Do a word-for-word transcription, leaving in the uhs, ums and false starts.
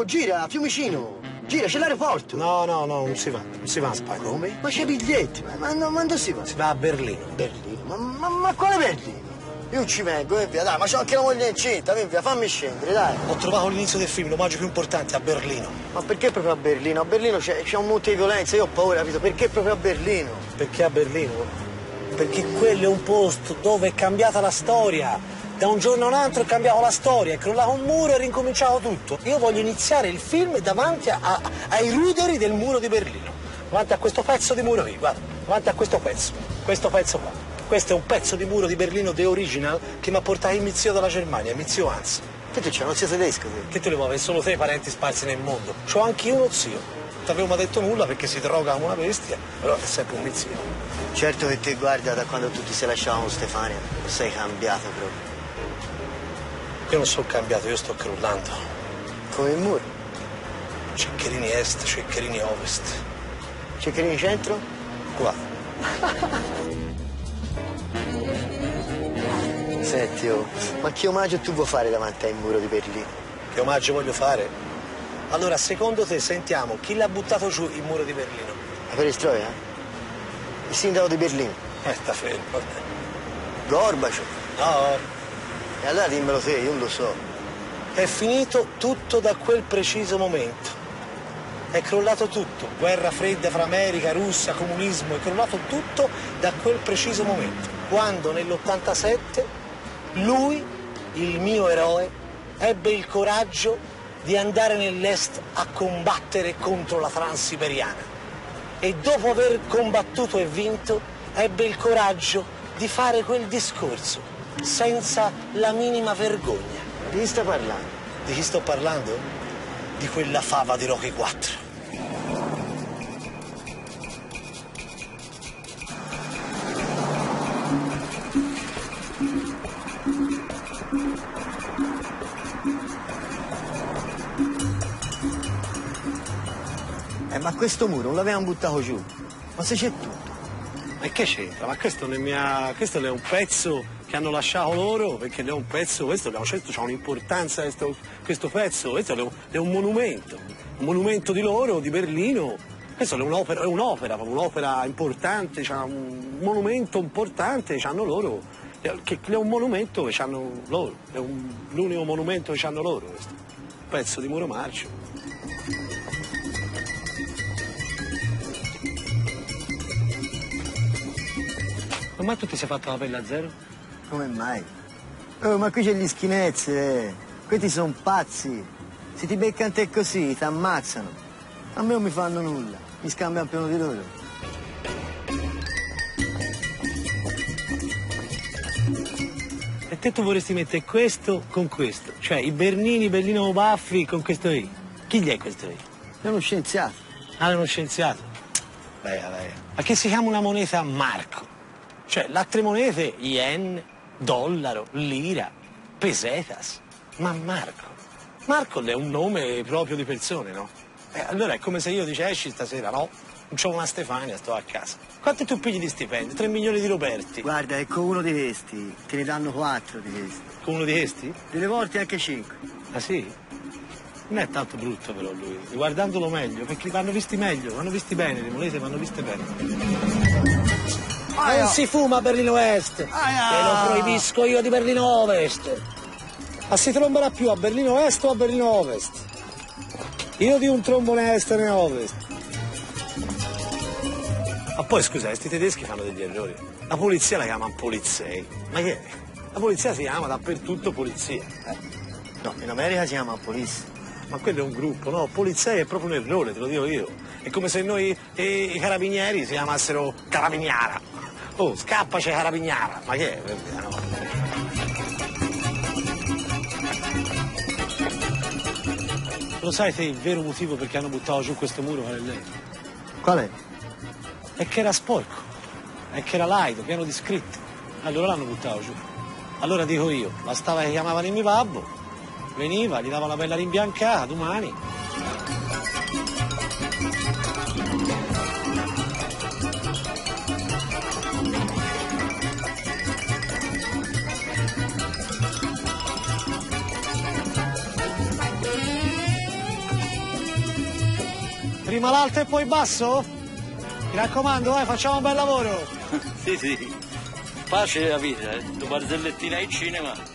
Oh, gira, a Fiumicino. Gira, c'è l'aeroporto. No, no, no, non si va. Non si va in Spagna. Come? Ma c'è i biglietti. Ma, ma, no, ma dove si va? Si va a Berlino. Berlino? Ma, ma, ma quale Berlino? Io non ci vengo, eh, via, dai, ma c'ho anche la moglie incinta, via, fammi scendere, dai. Ho trovato l'inizio del film, l'omaggio più importante, a Berlino. Ma perché proprio a Berlino? A Berlino c'è un monte di violenza, io ho paura, capito? Perché proprio a Berlino? Perché a Berlino? Perché quello è un posto dove è cambiata la storia. Da un giorno a un altro è cambiata la storia, è crollato un muro e è ricominciato tutto. Io voglio iniziare il film davanti a, a, ai ruderi del muro di Berlino. Davanti a questo pezzo di muro qui, guarda, davanti a questo pezzo, questo pezzo qua. Questo è un pezzo di muro di Berlino The Original che mi ha portato il mio zio dalla Germania, mio zio Hans. Che tu c'è, non sei tedesco? Te? Che te le muove, solo te parenti sparsi nel mondo. C'ho anche io uno zio. Non ti avevo mai detto nulla perché si droga come una bestia, però è sempre un mio zio. Certo che te guarda da quando tu ti sei lasciato con Stefania, sei cambiato proprio. Io non sono cambiato, io sto crollando. Come il muro? Ceccherini est, Ceccherini ovest. Ceccherini centro? Qua. Senti, oh, ma che omaggio tu vuoi fare davanti al muro di Berlino? Che omaggio voglio fare? Allora, secondo te, sentiamo, chi l'ha buttato giù il muro di Berlino? La perestroia? Il sindaco di Berlino? Eh, sta fermo. Gorbaciov? No. E allora dimmelo te, io non lo so. È finito tutto da quel preciso momento. È crollato tutto. Guerra fredda fra America, Russia, comunismo. È crollato tutto da quel preciso momento. Quando nell'ottantasette lui, il mio eroe, ebbe il coraggio di andare nell'est a combattere contro la Transiberiana. E dopo aver combattuto e vinto, ebbe il coraggio di fare quel discorso, senza la minima vergogna. Di chi sta parlando? Di chi sto parlando? Di quella fava di Rocky quattro. Eh, ma questo muro non l'avevamo buttato giù. Ma se c'è tutto. Ma che c'entra? Ma questo, non è mia... questo è un pezzo che hanno lasciato loro, perché è un pezzo, questo abbiamo certo c'ha un'importanza questo, questo pezzo, questo è un, è un monumento, un monumento di loro, di Berlino. Questo è un'opera, è un'opera, un'opera importante, c'ha un monumento importante, c'hanno loro, che è un monumento che c'hanno loro, è un, l'unico monumento che c'hanno loro questo, un pezzo di muro marcio. Ma tu ti sei fatto la pelle a zero? Come mai? Oh, ma qui c'è gli skinheads, eh. Questi sono pazzi. Se ti beccano te così, ti ammazzano. A me non mi fanno nulla, mi scambiano più di loro. E te tu vorresti mettere questo con questo? Cioè i Bernini, Berlino Baffi con questo qui? Chi gli è questo qui? È uno scienziato. Ah, è uno scienziato? Beh, beh. Ma che si chiama una moneta marco? Cioè, le altre monete, yen, dollaro, lira, pesetas. Ma Marco? Marco è un nome proprio di persone, no? Eh, allora è come se io dici esci stasera, no? Non c'ho una Stefania, sto a casa. Quanti tu pigli di stipendi? Tre milioni di Roberti. Guarda, e con uno di questi te ne danno quattro di questi. Con uno di questi? Delle volte anche cinque. Ah sì? Non è tanto brutto però lui, guardandolo meglio, perché vanno visti meglio, vanno visti bene, le monete vanno viste bene. Aia. Non si fuma a Berlino Est, te lo proibisco io di Berlino Ovest. Ma si tromberà più a Berlino Est o a Berlino Ovest? Io di un trombo né Est né Ovest. Ma poi scusa, questi tedeschi fanno degli errori. La polizia la chiamano polizei. Ma che è? La polizia si chiama dappertutto polizia. Eh? No, in America si chiama police. Ma quello è un gruppo, no? Polizei è proprio un errore, te lo dico io. È come se noi e, i carabinieri si chiamassero carabiniara. Oh, scappaci carabiniara. Ma che è? No. Lo sai te il vero motivo perché hanno buttato giù questo muro con lei? Qual è? È che era sporco, è che era laido, pieno di scritti. Allora l'hanno buttato giù. Allora dico io, bastava che chiamavano il mio babbo, veniva, gli dava una bella rimbiancata, domani. Prima l'alto e poi basso? Mi raccomando, eh, facciamo un bel lavoro. Sì, sì. Pace la vita, eh. Tu barzellettina in cinema.